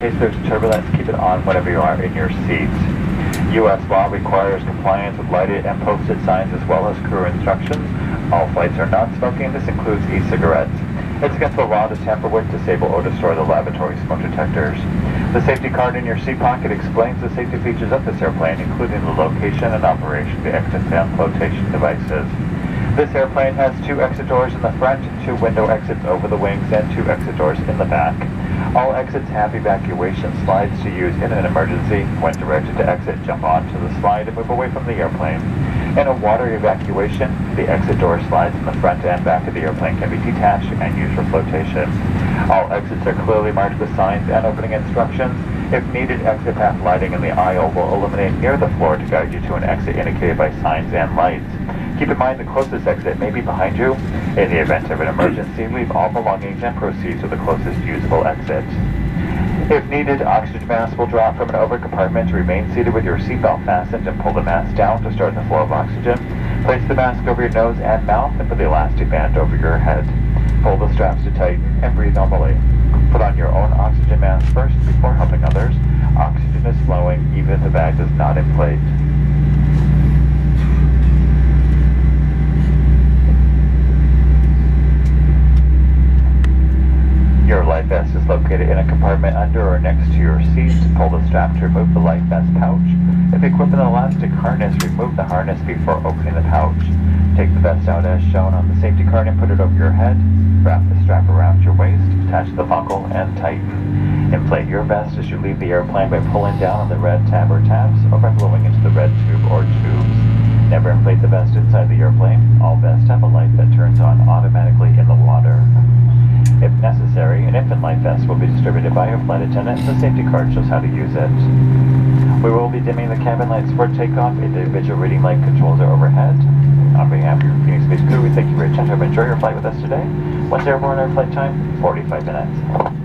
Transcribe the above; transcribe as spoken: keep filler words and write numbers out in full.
In case there's turbulence, keep it on whenever you are in your seat. U S law requires compliance with lighted and posted signs as well as crew instructions. All flights are non-smoking. This includes e-cigarettes. It's against the law to tamper with, disable, or destroy the lavatory smoke detectors. The safety card in your seat pocket explains the safety features of this airplane, including the location and operation of the exit fan flotation devices. This airplane has two exit doors in the front, two window exits over the wings, and two exit doors in the back. All exits have evacuation slides to use in an emergency. When directed to exit, jump onto the slide and move away from the airplane. In a water evacuation, the exit door slides in the front and back of the airplane can be detached and used for flotation. All exits are clearly marked with signs and opening instructions. If needed, exit path lighting in the aisle will illuminate near the floor to guide you to an exit indicated by signs and lights. Keep in mind the closest exit may be behind you. In the event of an emergency, leave all belongings and proceed to the closest usable exit. If needed, oxygen masks will drop from an over compartment. Remain seated with your seatbelt fastened and pull the mask down to start the flow of oxygen. Place the mask over your nose and mouth and put the elastic band over your head. Pull the straps to tighten and breathe normally. Put on your own oxygen mask first before helping others. Oxygen is flowing even if the bag is not inflated. Your life vest is located in a compartment under or next to your seat. Pull the strap to remove the life vest pouch. If equipped with an elastic harness, remove the harness before opening the pouch. Take the vest out as shown on the safety card and put it over your head. Wrap the strap around your waist, attach the buckle, and tighten. Inflate your vest as you leave the airplane by pulling down on the red tab or tabs or by blowing into the red tube or tubes. Never inflate the vest inside the airplane. All vests have a light that turns on automatically in the water. If necessary, an infant life vest will be distributed by your flight attendant. The safety card shows how to use it. We will be dimming the cabin lights for takeoff. Individual reading light controls are overhead. On behalf of your Phoenix Space crew, we thank you for your attention. Enjoy your flight with us today. Once airborne, our flight time, forty-five minutes.